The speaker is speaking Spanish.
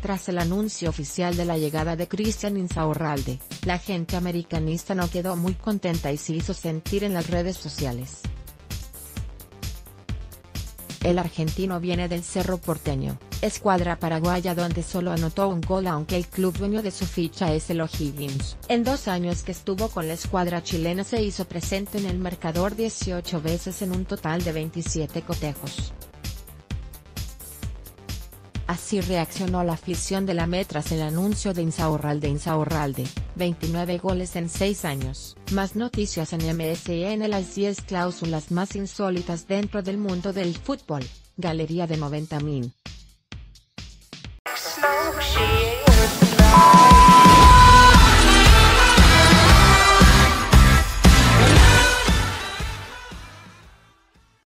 tras el anuncio oficial de la llegada de Christian Insaurralde, la gente americanista no quedó muy contenta y se hizo sentir en las redes sociales. El argentino viene del Cerro Porteño, escuadra paraguaya donde solo anotó un gol aunque el club dueño de su ficha es el O'Higgins. En 2 años que estuvo con la escuadra chilena se hizo presente en el marcador 18 veces en un total de 27 cotejos. Así reaccionó la afición de la M tras el anuncio de Insaurralde, 29 goles en 6 años. Más noticias en MSN. Las 10 cláusulas más insólitas dentro del mundo del fútbol, galería de 90 min.